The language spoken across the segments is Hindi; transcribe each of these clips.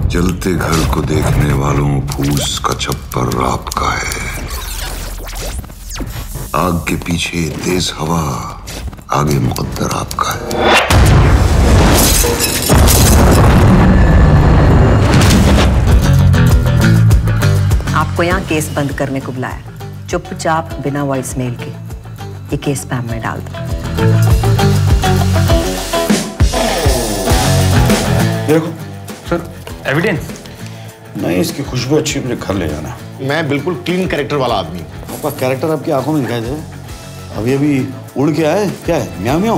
जलते घर को देखने वालों फूस का छप्पर आपका है। आग के पीछे तेज हवा, आगे मुकद्दर आपका है। आपको यहाँ केस बंद करने को बुलाया। चुपचाप बिना वॉइस मेल के ये केस स्पैम में डाल दो। देखो सर, एविडेंस नहीं, इसकी खुशबू अच्छी, मुझे घर ले जाना। मैं बिल्कुल क्लीन कैरेक्टर वाला आदमी हूँ। आपका कैरेक्टर आपकी आंखों में दिखाई दे। अभी उड़ के आए, क्या है, म्याऊं म्याऊं।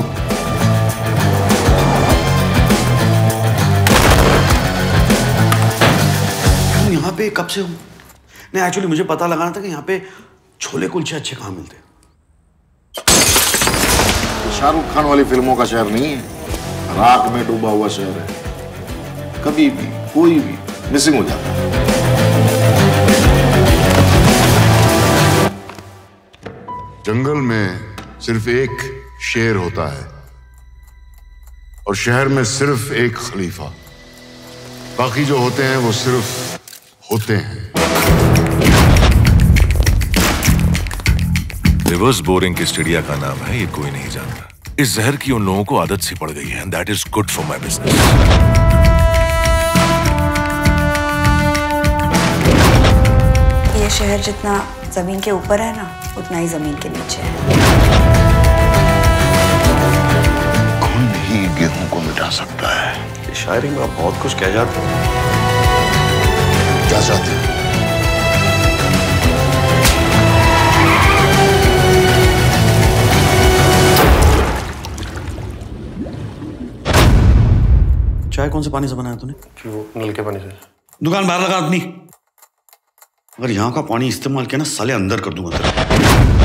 तुम यहाँ पे कब से हो? नहीं, एक्चुअली मुझे पता लगाना था कि यहाँ पे छोले कुलचे अच्छे कहाँ मिलते हैं। शाहरुख खान वाली फिल्मों का शहर नहीं है, राख में डूबा हुआ शहर है। कभी भी कोई भी मिसिंग हो जाता है। जंगल में सिर्फ एक शेर होता है और शहर में सिर्फ एक खलीफा। बाकी जो होते हैं वो सिर्फ होते हैं। रिवर्स बोरिंग किस चिड़िया का नाम है ये कोई नहीं जानता। इस जहर की उन लोगों को आदत सी पड़ गई है, and that is good for my business. ये शहर जितना जमीन के ऊपर है ना, उतना ही जमीन के नीचे है। खून ही गेहूं को मिटा सकता है। शायरी में आप बहुत कुछ कह जाते हैं। क्या चाहते हैं? चाय कौन से पानी से बनाया तूने? वो नल के पानी से। दुकान बाहर लगा आदमी। अगर यहाँ का पानी इस्तेमाल किया ना, साले अंदर कर दूंगा तेरा।